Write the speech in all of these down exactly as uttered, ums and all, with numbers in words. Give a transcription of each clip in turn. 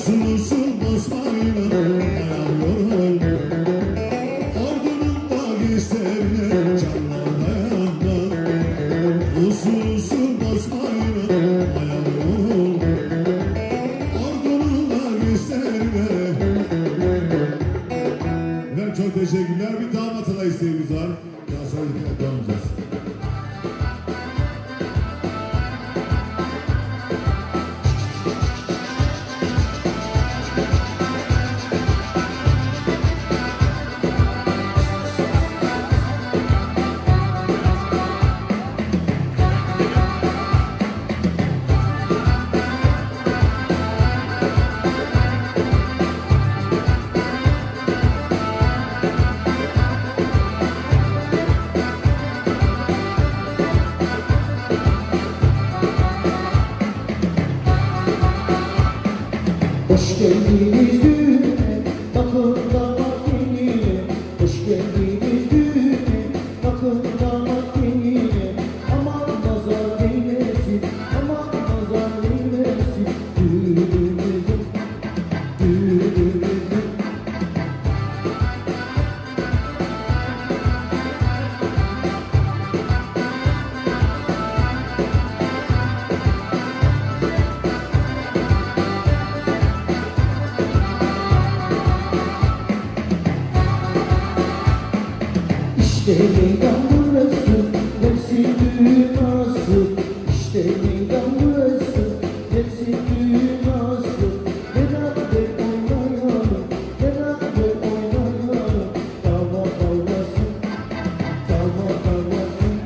Usul usul basmayla ayağım yoruldu. Ordunun bagislerine canlar dayandı. Usul usul basmayla ayağım yoruldu. Ordunun bagislerine. Efendim çok teşekkürler. Bir damat alay isteğimiz var. Daha sonra devam edeceğiz. Hoş geldiniz düğüne, bakın damat geline. Hoş geldiniz düğüne, bakın damat geline. Aman nazar değmesin, aman nazar değmesin. Düğünümüzün, düğünümüzün. İşte meydan burası, hepsi dünyası. İşte meydan burası, hepsi dünyası. Beraber oynayalım, beraber oynayalım. Dava davlasın, dava davlasın.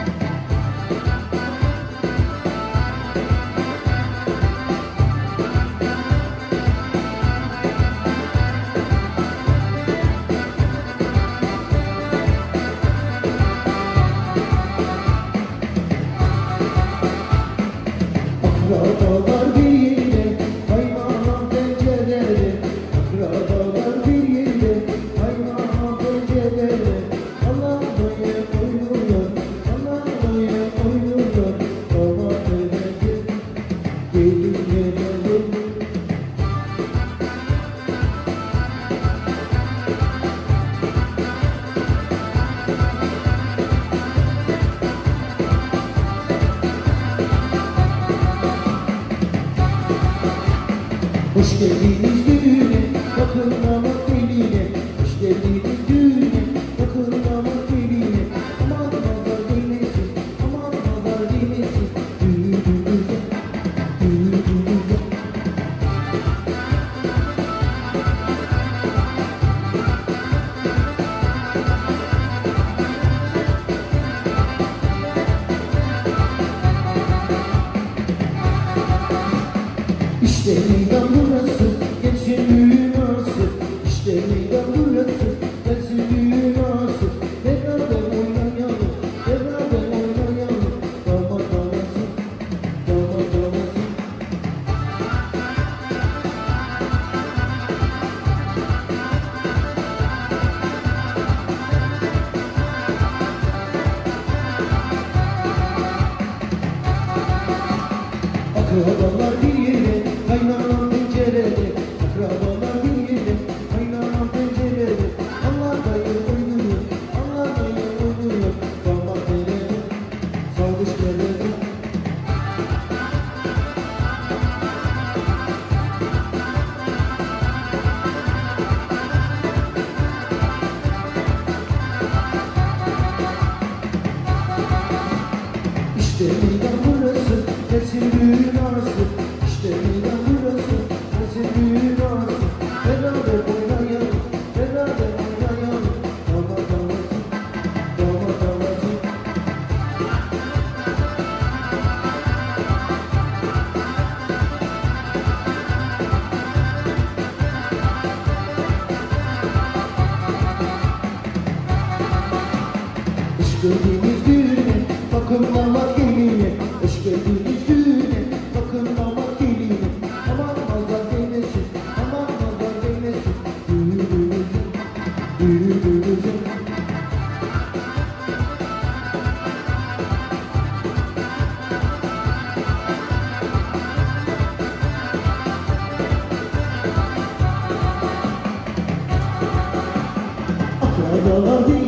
Akrabalar bir yerde, kaynanam pencerede. Akrabalar bir yerde, kaynanam pencerede. Anamaya oynuyor, anamaya oynuyor. Damat geldi, gelin geldi. Hoş geldiniz düğüne, bakın damat geline. Hoş geldiniz düğüne, bakın damat geline. Aman nazar değmesin, aman nazar değmesin. Düğünümüze, düğünümüze. İşte meydan burası, hepsi dünyası. İşte meydan burası, hepsi dünyası. Beraber oynayalım, beraber oynayalım. Damat davlasın, damat davlasın. Akrabalar bir yere, kaynanam pencerede. Akrabalar bir yere, kaynanam pencerede. Allah dayı oynuyor, Allah dayı oynuyor. Damat nerede, sarhoş nerede? İşte meydan burası, hepsi dünyası. İşte meydan burası, hepsi dünyası. Beraber oynayalım, beraber oynayalım. Damat davlasın, damat davlasın. Hoş geldiniz düğüne, bakın damat geline. Hoş geldiniz düğüne, bakın damat geline. Aman nazar değmesin, aman nazar değmesin. Düğünümüzün, düğünümüzün. Aynalar